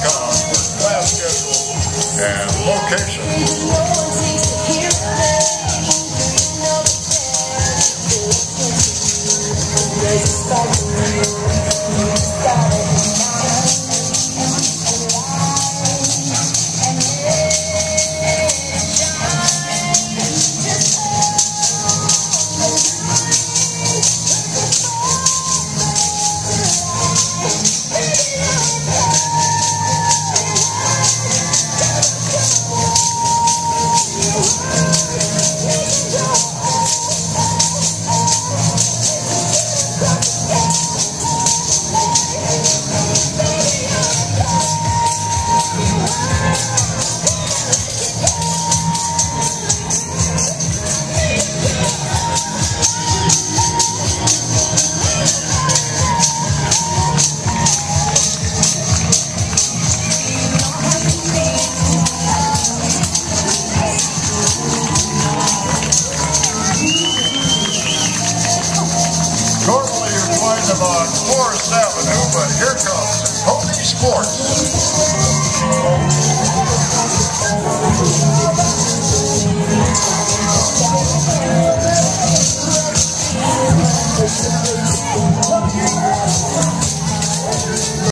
Cars.com for class schedule and location. Normally you're find them on Forest Avenue, but here comes Pony Sports.